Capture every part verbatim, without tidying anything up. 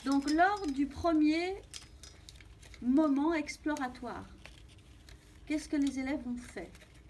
Donc, lors du premier moment exploratoire, qu'est-ce que les élèves ont fait?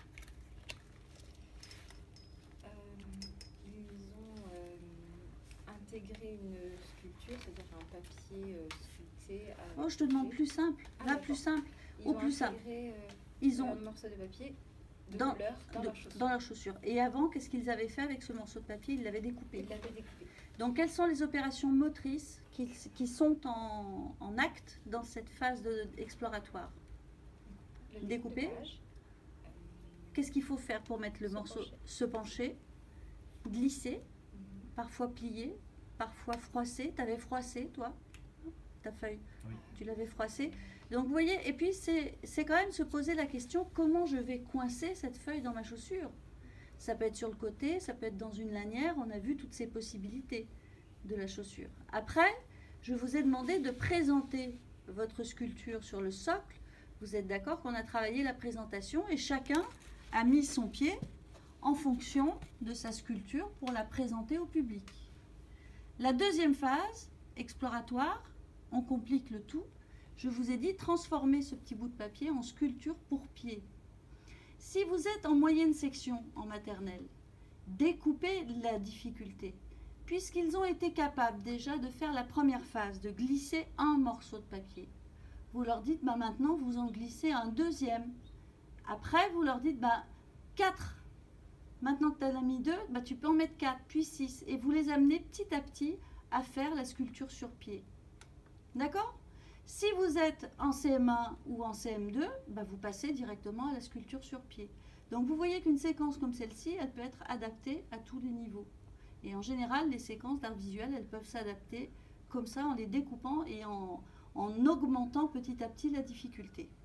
Euh, ils ont euh, intégré une sculpture, c'est-à-dire un papier euh, sculpté. Oh, je te demande plus simple. Ah, Là, plus simple. Ils Au ont plus simple. intégré euh, Ils ont un morceau de papier de dans, couleur dans de, leur chaussure. dans leur chaussure. Et avant, qu'est-ce qu'ils avaient fait avec ce morceau de papier? Ils l'avaient découpé. Ils l'avaient découpé. Donc, quelles sont les opérations motrices qui, qui sont en, en acte dans cette phase de, exploratoire? Le Découper. découpage, euh, Qu'est-ce qu'il faut faire pour mettre le se morceau? pencher. Se pencher, glisser, Mhm. parfois plier, parfois froisser. Tu avais froissé, toi, ta feuille? Oui. Tu l'avais froissée. Donc, vous voyez, et puis c'est quand même se poser la question, comment je vais coincer cette feuille dans ma chaussure? Ça peut être sur le côté, ça peut être dans une lanière. On a vu toutes ces possibilités de la chaussure. Après, je vous ai demandé de présenter votre sculpture sur le socle. Vous êtes d'accord qu'on a travaillé la présentation et chacun a mis son pied en fonction de sa sculpture pour la présenter au public. La deuxième phase, exploratoire, on complique le tout. Je vous ai dit transformer ce petit bout de papier en sculpture pour pied. Si vous êtes en moyenne section en maternelle, découpez la difficulté. Puisqu'ils ont été capables déjà de faire la première phase, de glisser un morceau de papier. Vous leur dites, bah maintenant vous en glissez un deuxième. Après, vous leur dites, bah quatre. Maintenant que tu en as mis deux, bah, tu peux en mettre quatre, puis six. Et vous les amenez petit à petit à faire la sculpture sur pied. D'accord? Si vous êtes en C M un ou en C M deux, bah, vous passez directement à la sculpture sur pied. Donc vous voyez qu'une séquence comme celle-ci, elle peut être adaptée à tous les niveaux. Et en général, les séquences d'art visuel, elles peuvent s'adapter comme ça en les découpant et en, en augmentant petit à petit la difficulté.